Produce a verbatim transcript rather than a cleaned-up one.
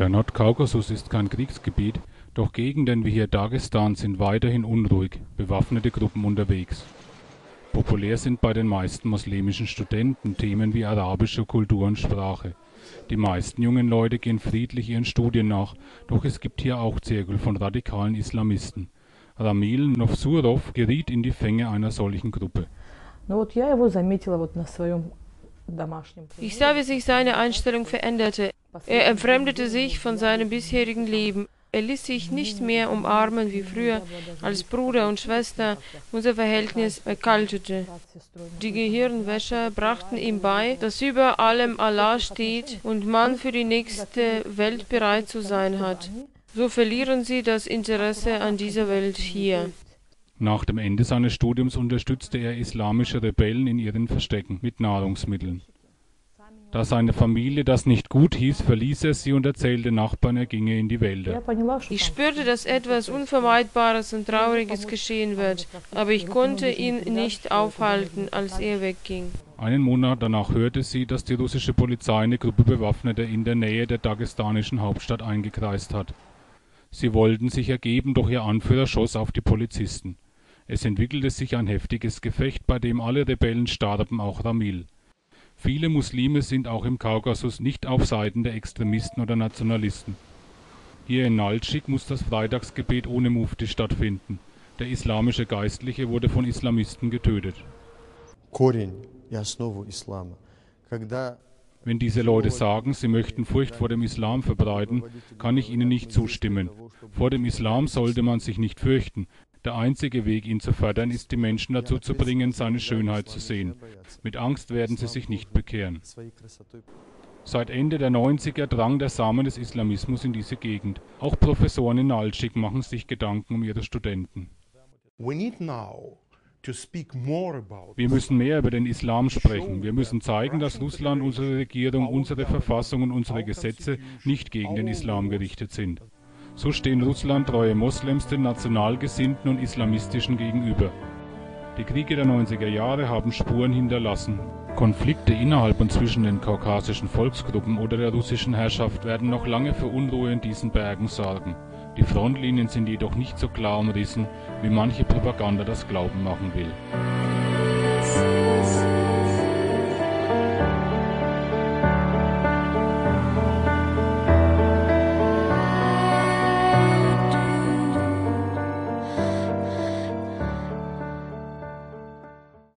Der Nordkaukasus ist kein Kriegsgebiet, doch Gegenden wie hier Dagestan sind weiterhin unruhig, bewaffnete Gruppen unterwegs. Populär sind bei den meisten muslimischen Studenten Themen wie arabische Kultur und Sprache. Die meisten jungen Leute gehen friedlich ihren Studien nach, doch es gibt hier auch Zirkel von radikalen Islamisten. Ramil Novsurov geriet in die Fänge einer solchen Gruppe. Ich sah, wie sich seine Einstellung veränderte. Er entfremdete sich von seinem bisherigen Leben. Er ließ sich nicht mehr umarmen wie früher, als Bruder und Schwester. Unser Verhältnis erkaltete. Die Gehirnwäscher brachten ihm bei, dass über allem Allah steht und man für die nächste Welt bereit zu sein hat. So verlieren sie das Interesse an dieser Welt hier. Nach dem Ende seines Studiums unterstützte er islamische Rebellen in ihren Verstecken mit Nahrungsmitteln. Da seine Familie das nicht gut hieß, verließ er sie und erzählte Nachbarn, er ginge in die Wälder. Ich spürte, dass etwas Unvermeidbares und Trauriges geschehen wird, aber ich konnte ihn nicht aufhalten, als er wegging. Einen Monat danach hörte sie, dass die russische Polizei eine Gruppe Bewaffneter in der Nähe der dagestanischen Hauptstadt eingekreist hat. Sie wollten sich ergeben, doch ihr Anführer schoss auf die Polizisten. Es entwickelte sich ein heftiges Gefecht, bei dem alle Rebellen starben, auch Ramil. Viele Muslime sind auch im Kaukasus nicht auf Seiten der Extremisten oder Nationalisten. Hier in Naltschik muss das Freitagsgebet ohne Mufti stattfinden. Der islamische Geistliche wurde von Islamisten getötet. Wenn diese Leute sagen, sie möchten Furcht vor dem Islam verbreiten, kann ich ihnen nicht zustimmen. Vor dem Islam sollte man sich nicht fürchten. Der einzige Weg, ihn zu fördern, ist, die Menschen dazu zu bringen, seine Schönheit zu sehen. Mit Angst werden sie sich nicht bekehren. Seit Ende der neunziger drang der Samen des Islamismus in diese Gegend. Auch Professoren in Naltschik machen sich Gedanken um ihre Studenten. Wir müssen mehr über den Islam sprechen. Wir müssen zeigen, dass Russland, unsere Regierung, unsere Verfassung und unsere Gesetze nicht gegen den Islam gerichtet sind. So stehen russlandtreue Moslems den nationalgesinnten und islamistischen gegenüber. Die Kriege der neunziger Jahre haben Spuren hinterlassen. Konflikte innerhalb und zwischen den kaukasischen Volksgruppen oder der russischen Herrschaft werden noch lange für Unruhe in diesen Bergen sorgen. Die Frontlinien sind jedoch nicht so klar umrissen, wie manche Propaganda das glauben machen will.